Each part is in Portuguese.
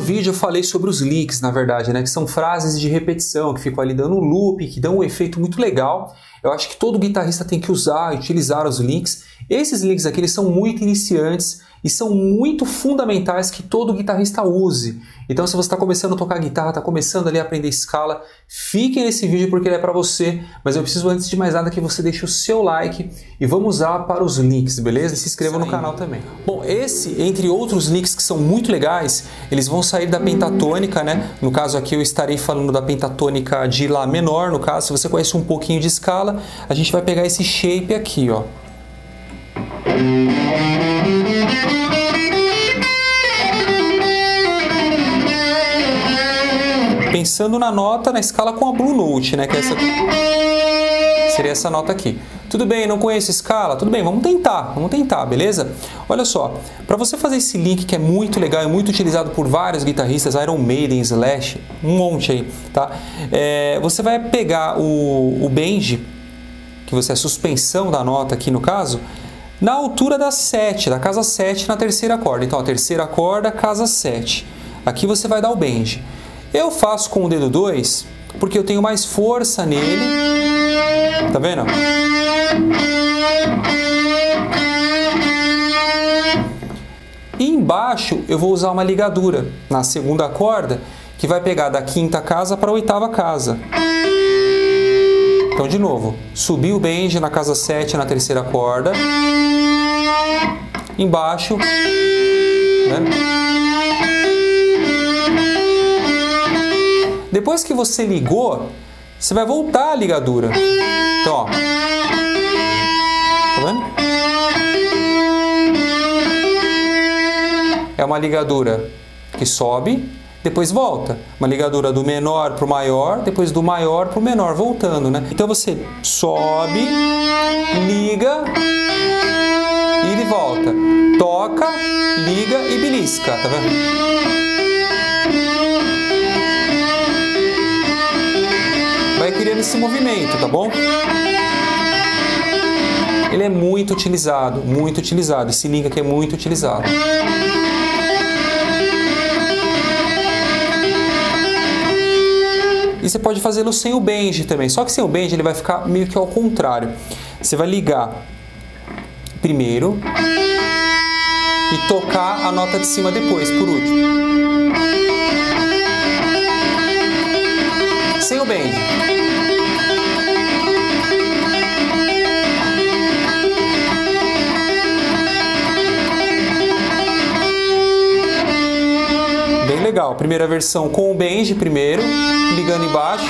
vídeo eu falei sobre os licks, na verdade, né? Que são frases de repetição, que ficam ali dando um loop, que dão um efeito muito legal. Eu acho que todo guitarrista tem que usar e utilizar os licks. Esses licks aqui eles são muito iniciantes e são muito fundamentais que todo guitarrista use. Então, se você está começando a tocar guitarra, está começando ali a aprender escala, fique nesse vídeo porque ele é para você. Mas eu preciso, antes de mais nada, que você deixe o seu like e vamos lá para os licks, beleza? E se inscreva no canal também. Bom, esse, entre outros licks que são muito legais, eles vão sair da pentatônica, né? No caso aqui eu estarei falando da pentatônica de Lá menor, no caso, se você conhece um pouquinho de escala, a gente vai pegar esse shape aqui, ó. Pensando na nota, na escala com a Blue Note, né? Que essa seria essa nota aqui. Tudo bem, não conheço escala? Tudo bem, vamos tentar, beleza? Olha só, para você fazer esse link que é muito legal e muito utilizado por vários guitarristas, Iron Maiden, Slash, um monte aí, tá? Você vai pegar o bend, que você é a suspensão da nota aqui no caso, na altura da 7, da casa 7 na terceira corda. Então, a terceira corda, casa 7. Aqui você vai dar o bend. Eu faço com o dedo 2 porque eu tenho mais força nele. Tá vendo? E embaixo eu vou usar uma ligadura na segunda corda que vai pegar da quinta casa para a oitava casa. Então, de novo, subi o bend na casa 7 na terceira corda. Embaixo, né? Depois que você ligou, você vai voltar a ligadura. Então, ó. Tá vendo? É uma ligadura que sobe, depois volta. Uma ligadura do menor para o maior, depois do maior para o menor, voltando, né? Então você sobe, liga e ele volta. Toca, liga e belisca, tá vendo? Vai criando esse movimento, tá bom? Ele é muito utilizado, esse link aqui é muito utilizado. E você pode fazê-lo sem o bend também, só que sem o bend ele vai ficar meio que ao contrário. Você vai ligar primeiro e tocar a nota de cima depois, por último. Sem o bend. Bem legal. Primeira versão com o bend primeiro, ligando embaixo.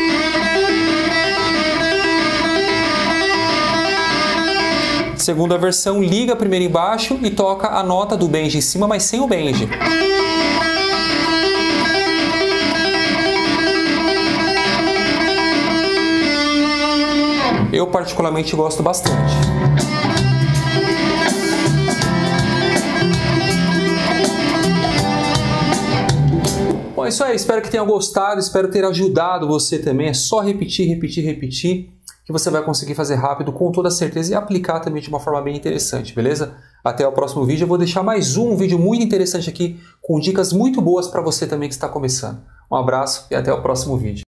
Segunda versão, liga primeiro embaixo e toca a nota do bend em cima, mas sem o bend. Eu particularmente gosto bastante. Bom, é isso aí. Espero que tenha gostado, espero ter ajudado você também. É só repetir, que você vai conseguir fazer rápido, com toda certeza, e aplicar também de uma forma bem interessante, beleza? Até o próximo vídeo. Eu vou deixar mais um vídeo muito interessante aqui, com dicas muito boas para você também que está começando. Um abraço e até o próximo vídeo.